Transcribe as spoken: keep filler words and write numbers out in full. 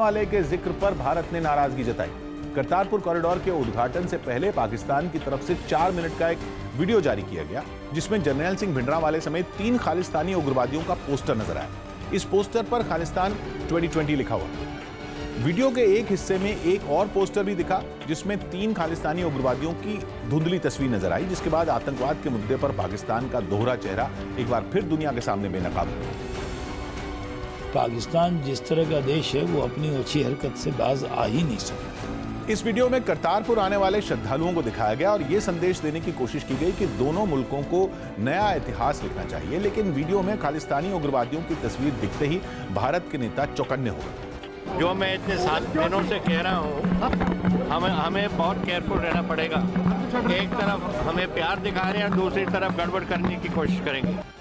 भिंडरांवाले के जिक्र पर भारत ने नाराजगी जताई। करतारपुर कॉरिडोर के उद्घाटन से पहले पाकिस्तान की तरफ से चार मिनट का एक वीडियो जारी किया गया, जिसमें जर्नैल सिंह भिंडरांवाले समेत तीन खालिस्तानी उग्रवादियों का पोस्टर नजर आया। इस पोस्टर पर खालिस्तान ट्वेंटी ट्वेंटी लिखा हुआ। वीडियो के एक हिस्से में एक और पोस्टर भी दिखा, जिसमें तीन खालिस्तानी उग्रवादियों की धुंधली तस्वीर नजर आई, जिसके बाद आतंकवाद के मुद्दे पर पाकिस्तान का दोहरा चेहरा एक बार फिर दुनिया के सामने बेनकाब हुआ। पाकिस्तान जिस तरह का देश है वो अपनी अच्छी हरकत से बाज आ ही नहीं सकता। इस वीडियो में करतारपुर आने वाले श्रद्धालुओं को दिखाया गया और ये संदेश देने की कोशिश की गई कि दोनों मुल्कों को नया इतिहास लिखना चाहिए, लेकिन वीडियो में खालिस्तानी उग्रवादियों की तस्वीर दिखते ही भारत के नेता चौकन्ने हो गए। जो मैं इतने सात दिनों से कह रहा हूँ, हमें हमें बहुत केयरफुल रहना पड़ेगा। एक तरफ हमें प्यार दिखा रहे हैं, दूसरी तरफ गड़बड़ करने की कोशिश करेंगे।